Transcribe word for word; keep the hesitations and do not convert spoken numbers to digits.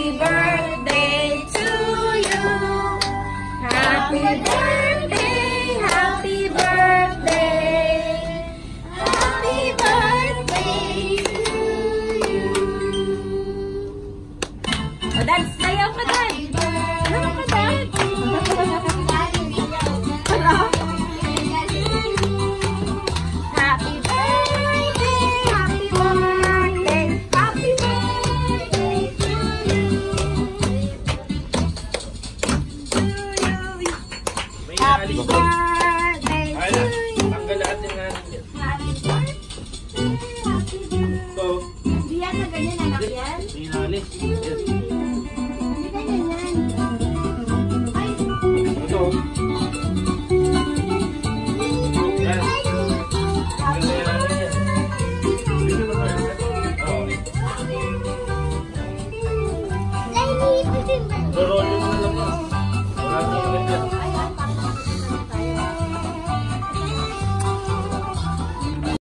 birthday to you. Happy birthday, happy birthday. Happy birthday to you. O, dance. Sayaw ka, dance. Sayaw ka, dance. Happy birthday, happy birthday, happy birthday to you. Happy birthday to you. Tanggal lahat yung nanin yan. Happy birthday, happy birthday. So, Hindi yan na ganyan, anak yan? inalis. Yes.